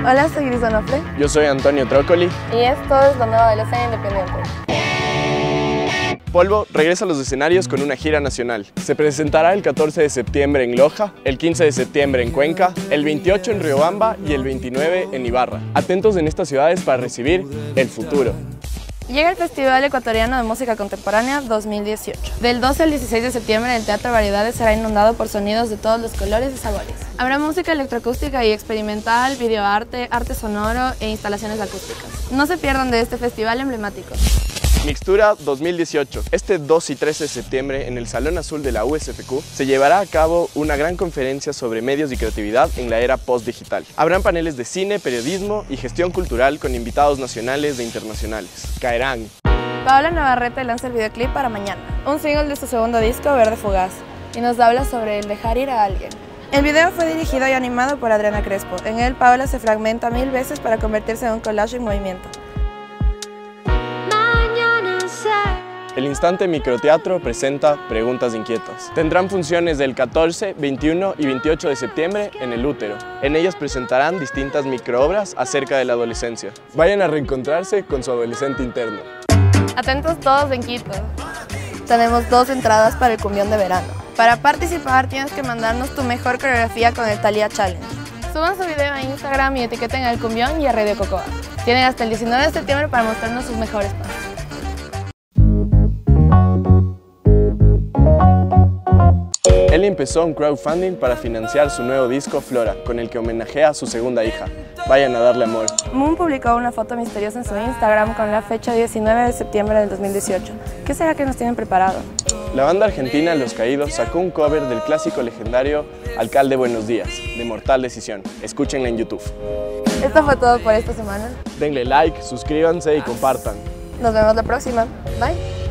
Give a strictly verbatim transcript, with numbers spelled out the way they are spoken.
Hola, soy Gris Onofre. Yo soy Antonio Trócoli. Y esto es lo nuevo de la escena independiente. Polvo regresa a los escenarios con una gira nacional. Se presentará el catorce de septiembre en Loja, el quince de septiembre en Cuenca, el veintiocho en Riobamba y el veintinueve en Ibarra. Atentos en estas ciudades para recibir el futuro. Llega el Festival Ecuatoriano de Música Contemporánea dos mil dieciocho. Del doce al dieciséis de septiembre el Teatro Variedades será inundado por sonidos de todos los colores y sabores. Habrá música electroacústica y experimental, videoarte, arte sonoro e instalaciones acústicas. No se pierdan de este festival emblemático. Mixtura dos mil dieciocho. Este dos y trece de septiembre en el Salón Azul de la U S F Q se llevará a cabo una gran conferencia sobre medios y creatividad en la era post-digital. Habrán paneles de cine, periodismo y gestión cultural con invitados nacionales e internacionales. Caerán Paola Navarrete lanza el videoclip para Mañana, un single de su segundo disco, Verde Fugaz, y nos habla sobre el dejar ir a alguien. El video fue dirigido y animado por Adriana Crespo. En él, Paola se fragmenta mil veces para convertirse en un collage en movimiento. El Instante Microteatro presenta Preguntas Inquietas. Tendrán funciones del catorce, veintiuno y veintiocho de septiembre en El Útero. En ellas presentarán distintas microobras acerca de la adolescencia. Vayan a reencontrarse con su adolescente interno. Atentos todos en Quito. Tenemos dos entradas para el cumbión de verano. Para participar tienes que mandarnos tu mejor coreografía con el Thalía Challenge. Suban su video a Instagram y etiqueten al cumbión y a Radio Cocoa. Tienen hasta el diecinueve de septiembre para mostrarnos sus mejores pasos. Él empezó un crowdfunding para financiar su nuevo disco Flora, con el que homenajea a su segunda hija. Vayan a darle amor. Moon publicó una foto misteriosa en su Instagram con la fecha diecinueve de septiembre del dos mil dieciocho. ¿Qué será que nos tienen preparado? La banda argentina Los Caídos sacó un cover del clásico legendario Alcalde Buenos Días, de Mortal Decisión. Escúchenla en YouTube. Esto fue todo por esta semana. Denle like, suscríbanse y compartan. Nos vemos la próxima. Bye.